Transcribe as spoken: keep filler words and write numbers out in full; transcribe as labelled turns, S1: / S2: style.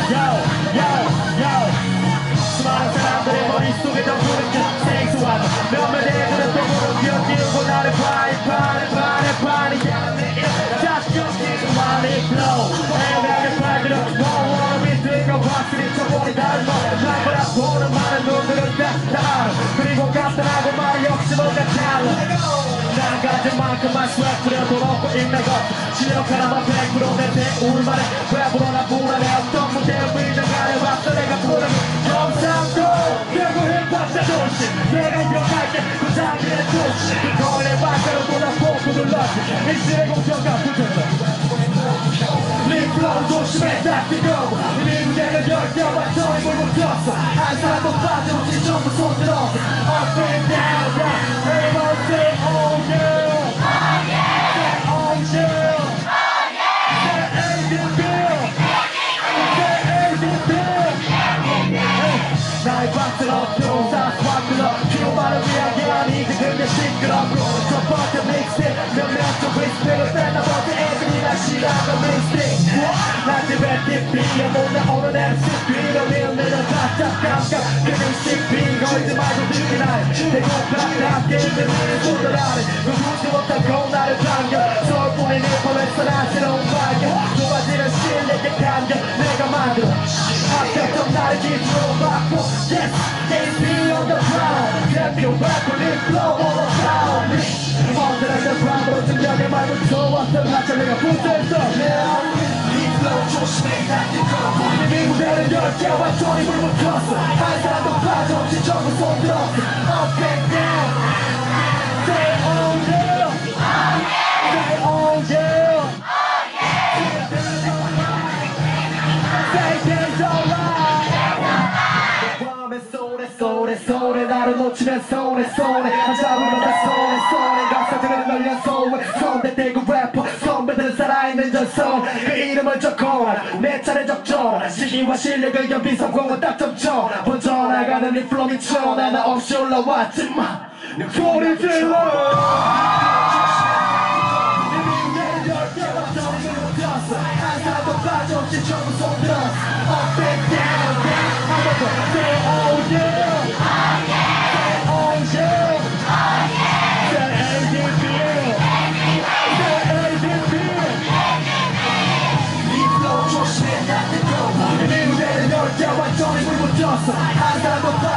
S1: yo, yo. 수많은 사람들의 머릿속에 덮으는 그 생소한 몇몇 애들은 또 모르고 뛰어들고 나를 파니 파니 파니 파니 다시 여기서 많이 flow 애매하게 팔들어 Don't wanna be think of 확실히 저번이 다른 거 날 바라보는 많은 눈들은 다 알아 그리고 간단하고 말이 역시 뭔가 달라 난 가진 만큼만 스웩 뿌려도 없고 있는 것 실력 하나만 백 퍼센트 내 배우만해 랩으로 나 불안해 어떤 무대를 밀려가려 봤어 내가 부르는 영상도 결국 힙합 자존심 내가 이어갈 때 고장이의 도시 그거의 밖으로 돌아보고 눌렀지 일시의 공평가 붙었어 립플로우 조심해 딱 뜨거워 이미 무대를 열겨봐 저리 물고 튀었어 한 사람도 빠짐없이 전부 손들어 Up and down down Everybody say oh yeah Oh yeah Say oh yeah Oh yeah Say anything bill Say anything bill 나의 박스로 들어오사 스와클러 피로만을 위한 게 아니지 그게 시끄럽고 첫 번째 믹스테이프 몇몇 좀 리스펙을 뺀 나머지 애들이 날 싫어하는 믹스테이프 난 집에 티피에 몰래 오는 엠씨피로 밀리는 답답감각 그는 씨피 걸지 말고 듣기 나의 배고파 함께 있는 우리 손들아래 누구지 못하고 나를 반겨 서울뿐인 일본에서 난 새로운 발견 좁아지는 실내의 감격 내가 만들어 합격점 나를 기준으로 받고 Yes, they be on the ground 대표 래퍼 립플로우 all around me 언제나 브라보로 증명해 말고 좋았어 나처럼 내가 붙어있어 립플로우 조심해 난 뜨거워 이미 무대를 열게와 조리 불고 켰어 한 사람도 빠짐없이 전부 손들었어 Up and down Say oh yeah Say oh yeah Say it's alright 소래 소래 나를 놓치면 소래 소래 한 잡으면 다 소래 소래 가사들을 날려 소래 선배 대구 래퍼 선배들 살아있는 전설 그 이름을 적어라 내 차례 적절한 시기와 실력을 겸비 성공은 딱 점쳐라 번져나가는 이 플로우 미쳐 나는 없이 올라왔지만 소리 질러 한 사람도 빠짐없이 전부 손들었어 Up and down 한번 더 Say oh yeah 완전히 물고 튀었어 한 사람도